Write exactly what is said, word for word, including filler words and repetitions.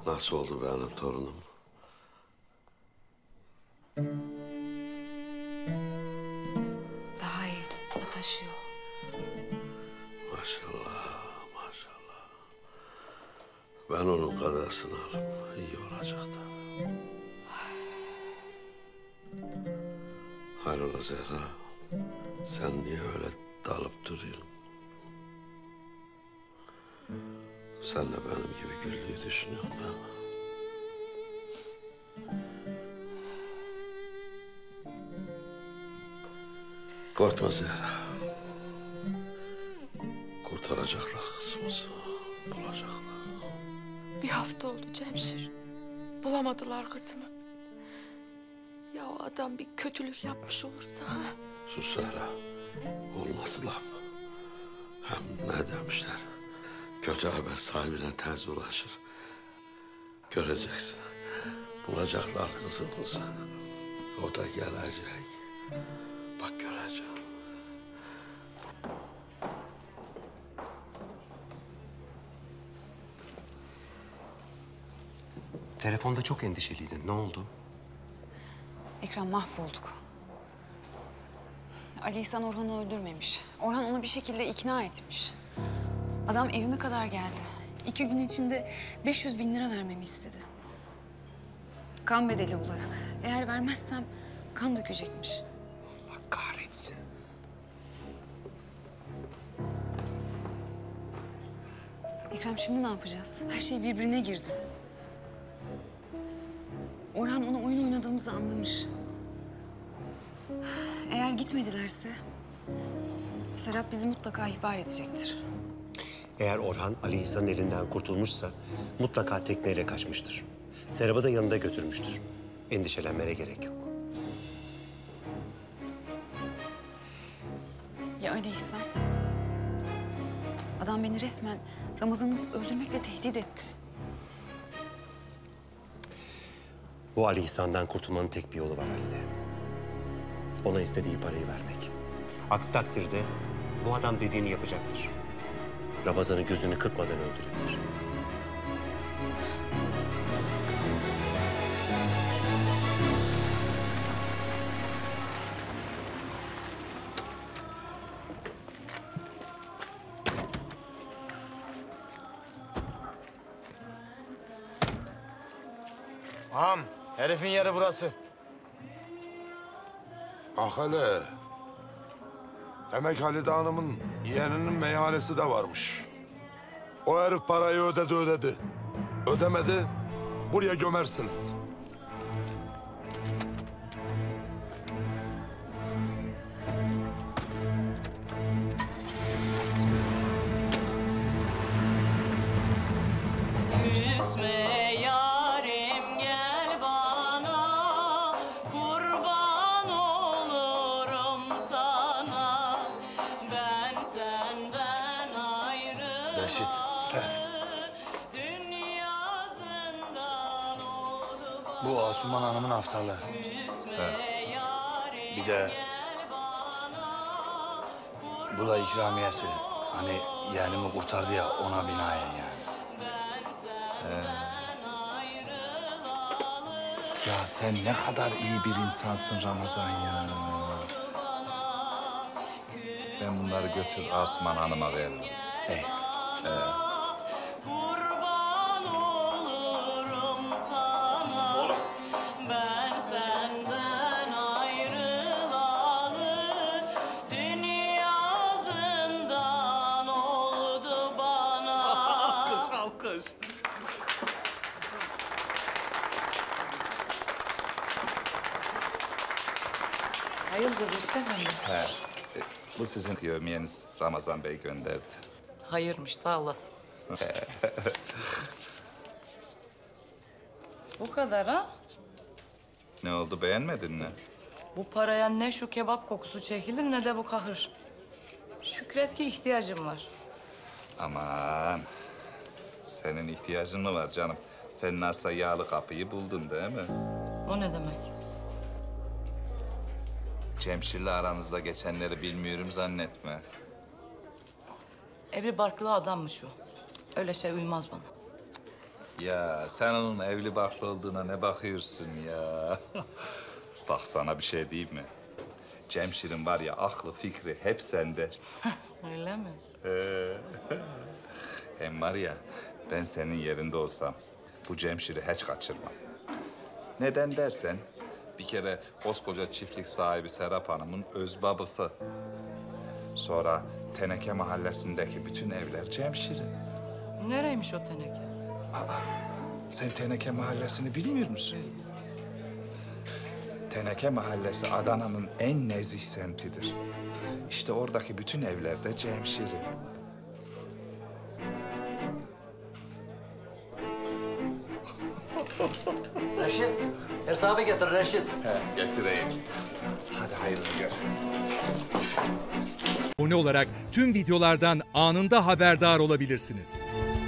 Nasıl oldu benim torunum? Daha iyi. Ataşıyor. Maşallah, maşallah. Ben onun kadasını alıp iyi olacak tabii. Hayrola Zehra? Sen niye öyle dalıp duruyorsun? Sen de benim gibi Güllü'yü düşünüyorsun değil mi? Korkma Zehra. Kurtaracaklar kızımızı. Bulacaklar. Bir hafta oldu Cemşir. Bulamadılar kızımı. Ya o adam bir kötülük yapmış olursa ha? Sus Zehra. Olmaz laf. Hem ne demişler? Kötü haber sahibine tez ulaşır. Göreceksin. Bulacaklar kızımızı. O da gelecek. Bak göreceğim. Telefonda çok endişeliydin. Ne oldu? Ekrem, mahvolduk. Ali İhsan Orhan'ı öldürmemiş. Orhan onu bir şekilde ikna etmiş. Adam evime kadar geldi. İki gün içinde beş yüz bin lira vermemi istedi. Kan bedeli olarak. Eğer vermezsem kan dökecekmiş. Allah kahretsin. Ekrem, şimdi ne yapacağız? Her şey birbirine girdi. Orhan ona oyun oynadığımızı anlamış. Eğer gitmedilerse Serap bizi mutlaka ihbar edecektir. Eğer Orhan Ali İhsan'ın elinden kurtulmuşsa mutlaka tekneyle kaçmıştır. Serap'ı da yanında götürmüştür. Endişelenmene gerek yok. Ya Ali İhsan? Adam beni resmen Ramazan'ı öldürmekle tehdit etti. Bu Ali İhsan'dan kurtulmanın tek bir yolu var Halide. Ona istediği parayı vermek. Aksi takdirde bu adam dediğini yapacaktır. Ramazan'ı gözünü kırpmadan öldürebilir. Ağam, herifin yeri burası. Ah hele. Demek Halide Hanım'ın yeğeninin meyhanesi de varmış. O herif parayı ödedi ödedi. Ödemedi, buraya gömersiniz. Reşit. Bu Asuman Hanım'ın haftalı. Bir de bu da ikramiyesi. Hani yeğenimi kurtardı ya, ona binaen yani. Ya sen ne kadar iyi bir insansın Ramazan ya. Ben bunları götür Asuman Hanım'a veririm. Hey. Kurban olurum sana. Ben senden ayrılalı. Dünya zindan oldu bana. Alkış, alkış. Hayırdır Rüstem Hanım? He, e, bu sizin yevmiyeniz Ramazan Bey gönderdi. Hayırmış, sağ olasın. Bu kadar ha? Ne oldu, beğenmedin mi? Bu paraya ne şu kebap kokusu çekilir ne de bu kahır. Şükret ki ihtiyacım var. Aman, senin ihtiyacın mı var canım? Sen nasıl yağlı kapıyı buldun değil mi? O ne demek? Cemşir'le aranızda geçenleri bilmiyorum zannetme. Evli barklı adammış o. Öyle şey uymaz bana. Ya sen onun evli barklı olduğuna ne bakıyorsun ya? Bak sana bir şey diyeyim mi? Cemşir'in var ya aklı fikri hep sende. Öyle mi? Hem var ya ben senin yerinde olsam bu Cemşir'i hiç kaçırmam. Neden dersen bir kere koskoca çiftlik sahibi Serap Hanım'ın öz babası. Sonra Teneke mahallesindeki bütün evler Cemşir'in. Nereymiş o teneke? Aa, sen Teneke mahallesini bilmiyor musun? Teneke mahallesi Adana'nın en nezih semtidir. İşte oradaki bütün evlerde Cemşir'in. Reşit, hesabı getir Reşit. He, getireyim. Hadi hayırlı gör. Abone olarak tüm videolardan anında haberdar olabilirsiniz.